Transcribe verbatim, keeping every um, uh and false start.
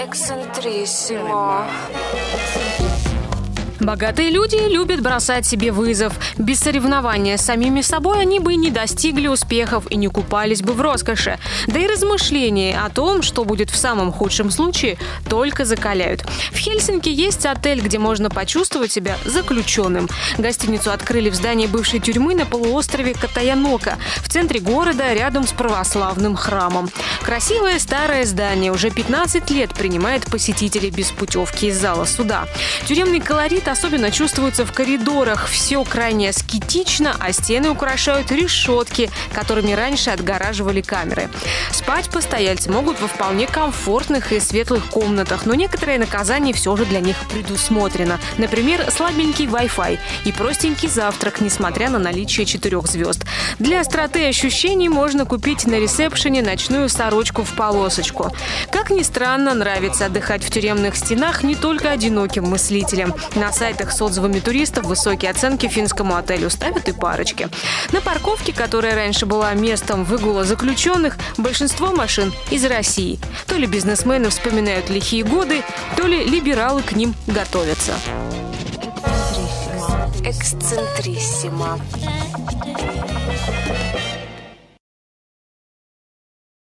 Эксцентриссимо. Богатые люди любят бросать себе вызов. Без соревнования с самими собой они бы не достигли успехов и не купались бы в роскоши. Да и размышления о том, что будет в самом худшем случае, только закаляют. В Хельсинки есть отель, где можно почувствовать себя заключенным. Гостиницу открыли в здании бывшей тюрьмы на полуострове Катаянока, в центре города, рядом с православным храмом. Красивое старое здание уже пятнадцать лет принимает посетителей без путевки из зала суда. Тюремный колорит особенно чувствуется в коридорах. Все крайне аскетично, а стены украшают решетки, которыми раньше отгораживали камеры. Спать постояльцы могут во вполне комфортных и светлых комнатах, но некоторое наказание все же для них предусмотрено. Например, слабенький Wi-Fi и простенький завтрак, несмотря на наличие четырех звезд. Для остроты ощущений можно купить на ресепшене ночную сорочку в полосочку. Как ни странно, нравится отдыхать в тюремных стенах не только одиноким мыслителям. На сайтах с отзывами туристов высокие оценки финскому отелю ставят и парочки. На парковке, которая раньше была местом выгула заключенных, большинство машин из России. То ли бизнесмены вспоминают лихие годы, то ли либералы к ним готовятся. Эксцентриссимо. Эксцентриссимо.